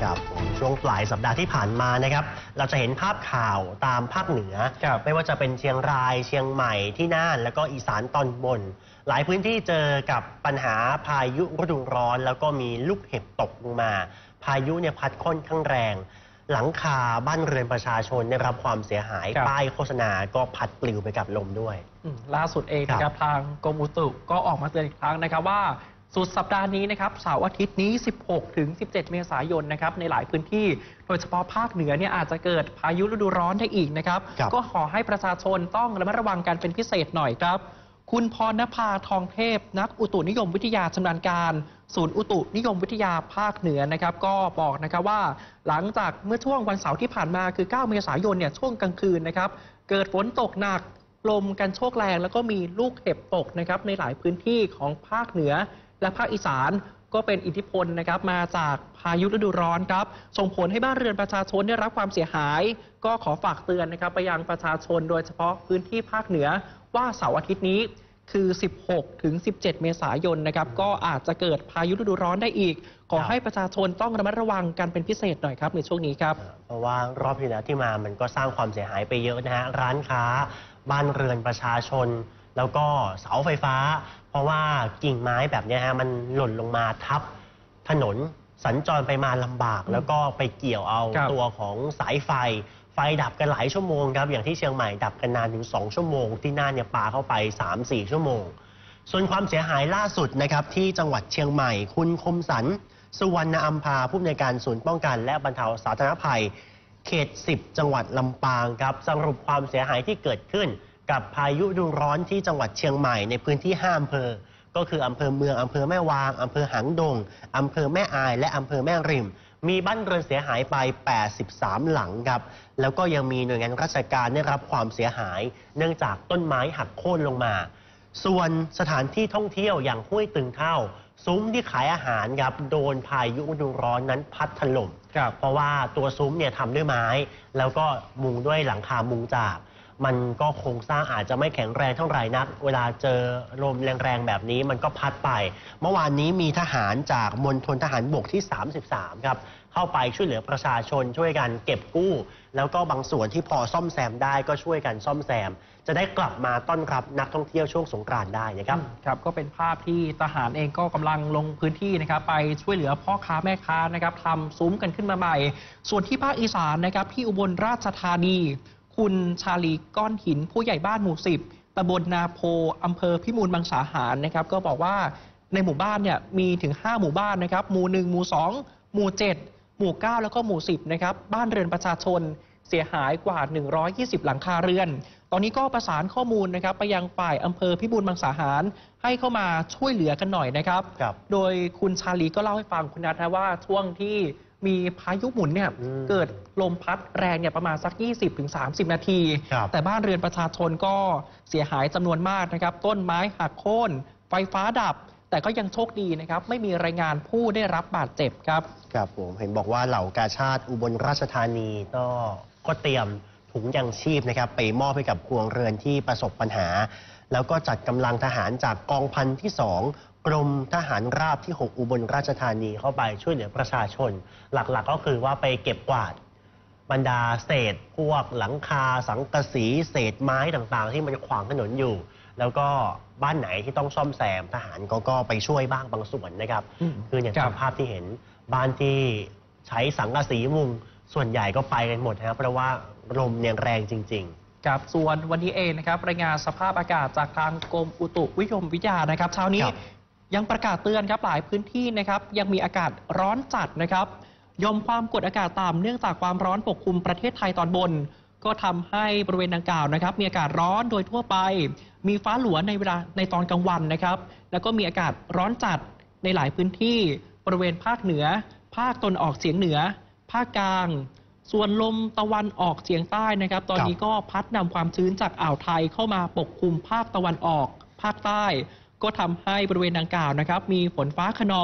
ครับช่วงปลายสัปดาห์ที่ผ่านมานะครับเราจะเห็นภาพข่าวตามภาคเหนือไม่ว่าจะเป็นเชียงรายเชียงใหม่ที่น่านแล้วก็อีสานตอนบนหลายพื้นที่เจอกับปัญหาพายุฤดูร้อนแล้วก็มีลูกเห็บตกลงมาพายุเนี่ยพัดค่อนข้างแรงหลังคาบ้านเรือนประชาชนได้รับความเสียหายป้ายโฆษณาก็พัดปลิวไปกับลมด้วยล่าสุดเองนะครับทางกรมอุตุก็ออกมาเตือนอีกครั้งนะครับว่าสุดสัปดาห์นี้นะครับเสาร์อาทิตย์นี้ 16 ถึง 17 เมษายนนะครับในหลายพื้นที่โดยเฉพาะภาคเหนือเนี่ยอาจจะเกิดพายุฤดูร้อนได้อีกนะครับก็ขอให้ประชาชนต้องระมัดระวังกันเป็นพิเศษหน่อยครับคุณพรณภาทองเทพนักอุตุนิยมวิทยาชำนาญการศูนย์อุตุนิยมวิทยาภาคเหนือนะครับก็บอกนะครับว่าหลังจากเมื่อช่วงวันเสาร์ที่ผ่านมาคือ 9 เมษายนเนี่ยช่วงกลางคืนนะครับเกิดฝนตกหนักลมกันโชกแรงแล้วก็มีลูกเห็บตกนะครับในหลายพื้นที่ของภาคเหนือและภาคอีสานก็เป็นอิทธิพลนะครับมาจากพายุฤดูร้อนครับส่งผลให้บ้านเรือนประชาชนได้รับความเสียหายก็ขอฝากเตือนนะครับไปยังประชาชนโดยเฉพาะพื้นที่ภาคเหนือว่าเสาร์อาทิตย์นี้คือ 16 ถึง 17 เมษายนนะครับก็อาจจะเกิดพายุฤดูร้อนได้อีกขอให้ประชาชนต้องระมัดระวังกันเป็นพิเศษหน่อยครับในช่วงนี้ครับเพราะว่ารอบที่แล้วที่มามันก็สร้างความเสียหายไปเยอะนะฮะร้านค้าบ้านเรือนประชาชนแล้วก็เสาไฟฟ้าเพราะว่ากิ่งไม้แบบนี้ฮะมันหล่นลงมาทับถนนสัญจรไปมาลำบากแล้วก็ไปเกี่ยวเอาตัวของสายไฟดับกันหลายชั่วโมงครับอย่างที่เชียงใหม่ดับกันนานถึง2 ชั่วโมงที่น่านเนี่ยปาเข้าไป 3-4 ชั่วโมงส่วนความเสียหายล่าสุดนะครับที่จังหวัดเชียงใหม่คุณคมสันสุวรรณอัมพาผู้อำนวยการศูนย์ป้องกันและบรรเทาสาธารณภัยเขต 10 จังหวัดลำปางครับสรุปความเสียหายที่เกิดขึ้นกับพายุฤดูร้อนที่จังหวัดเชียงใหม่ในพื้นที่5 อำเภอก็คืออำเภอเมืองอำเภอแม่วางอำเภอหางดงอำเภอแม่อายและอำเภอแม่ริมมีบ้านเรือนเสียหายไป83 หลังครับแล้วก็ยังมีหน่วยงานราชการได้รับความเสียหายเนื่องจากต้นไม้หักโค่นลงมาส่วนสถานที่ท่องเที่ยวอย่างห้วยตึงเท่าซุ้มที่ขายอาหารครับโดนพายุฤดูร้อนนั้นพัดถล่มเพราะว่าตัวซุ้มเนี่ยทำด้วยไม้แล้วก็มุงด้วยหลังคามุงจากมันก็โครงสร้างอาจจะไม่แข็งแรงเท่าไหร่นักเวลาเจอลมแรงๆแบบนี้มันก็พัดไปเมื่อวานนี้มีทหารจากมณฑลทหารบกที่ 33 ครับเข้าไปช่วยเหลือประชาชนช่วยกันเก็บกู้แล้วก็บางส่วนที่พอซ่อมแซมได้ก็ช่วยกันซ่อมแซมจะได้กลับมาต้อนรับนักท่องเที่ยวช่วงสงกรานต์ได้นะครับครับก็เป็นภาพที่ทหารเองก็กำลังลงพื้นที่นะครับไปช่วยเหลือพ่อค้าแม่ค้านะครับทำซุ้มกันขึ้นมาใหม่ส่วนที่ภาคอีสานนะครับที่อุบลราชธานีคุณชาลีก้อนหินผู้ใหญ่บ้านหมู่ 10 ตำบลนาโพอำเภอพิบูลมังสาหารนะครับก็บอกว่าในหมู่บ้านเนี่ยมีถึง 5 หมู่บ้านนะครับหมู่ 1 หมู่ 2 หมู่ 7 หมู่ 9 แล้วก็หมู่ 10 นะครับบ้านเรือนประชาชนเสียหายกว่า 120 หลังคาเรือนตอนนี้ก็ประสานข้อมูลนะครับไปยังฝ่ายอำเภอพิบูลมังสาหารให้เข้ามาช่วยเหลือกันหน่อยนะครับโดยคุณชาลีก็เล่าให้ฟังคุณนัทนะว่าช่วงที่มีพายุหมุนเนี่ยเกิดลมพัดแรงเนี่ยประมาณสัก 20-30 นาทีแต่บ้านเรือนประชาชนก็เสียหายจำนวนมากนะครับต้นไม้หักโค่นไฟฟ้าดับแต่ก็ยังโชคดีนะครับไม่มีรายงานผู้ได้รับบาดเจ็บครับครับผมเห็นบอกว่าเหล่ากาชาดอุบลราชธานีก็เตรียมถุงยังชีพนะครับไปมอบให้กับครัวเรือนที่ประสบปัญหาแล้วก็จัดกำลังทหารจากกองพันที่ 2กรมทหารราบที่ 6 อุบลราชธานีเข้าไปช่วยเหลือประชาชนหลักๆก็คือว่าไปเก็บกวาดบรรดาเศษพวกหลังคาสังกะสีเศษไม้ต่างๆที่มันขวางถนนอยู่แล้วก็บ้านไหนที่ต้องซ่อมแซมทหารก็ไปช่วยบ้างบางส่วนนะครับคืออย่างภาพที่เห็นบ้านที่ใช้สังกะสีมุงส่วนใหญ่ก็ไปกันหมดนะครับเพราะว่าลมเนี่ยแรงจริงๆครับส่วนวันนี้เองนะครับรายงานสภาพอากาศจากทางกรมอุตุนิยมวิทยานะครับเช้านี้ยังประกาศเตือนครับหลายพื้นที่นะครับยังมีอากาศร้อนจัดนะครับยอมความกดอากาศต่ำเนื่องจากความร้อนปกคลุมประเทศไทยตอนบนก็ทำให้บริเวณดังกล่าวนะครับมีอากาศร้อนโดยทั่วไปมีฟ้าหลัวในเวลาในตอนกลางวันนะครับแล้วก็มีอากาศร้อนจัดในหลายพื้นที่บริเวณภาคเหนือภาคตะวันออกเฉียงเหนือภาคกลางส่วนลมตะวันออกเฉียงใต้นะครับตอนนี้ก็พัดนำความชื้นจากอ่าวไทยเข้ามาปกคลุมภาคตะวันออกภาคใต้ก็ทำให้บริเวณดังกล่าวนะครับมีฝนฟ้าคะนอง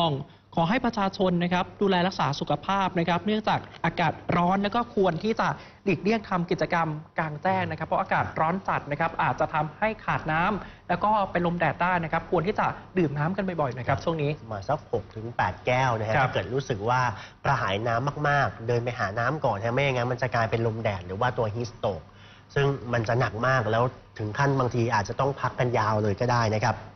ขอให้ประชาชนนะครับดูแลรักษาสุขภาพนะครับเนื่องจากอากาศร้อนแล้วก็ควรที่จะหลีกเลี่ยงทำกิจกรรมกลางแจ้งนะครับเพราะอากาศร้อนจัดนะครับอาจจะทำให้ขาดน้ำแล้วก็เป็นลมแดดได้นะครับควรที่จะดื่มน้ำกันบ่อยๆนะครับช่วงนี้มาสัก6 ถึง 8 แก้วนะฮะถ้าเกิดรู้สึกว่ากระหายน้ำมากๆเดินไปหาน้ำก่อนนะไม่อย่างนั้นมันจะกลายเป็นลมแดดหรือว่าตัวฮีสโตกซึ่งมันจะหนักมากแล้วถึงขั้นบางทีอาจจะต้องพักกันยาวเลยก็ได้นะครับ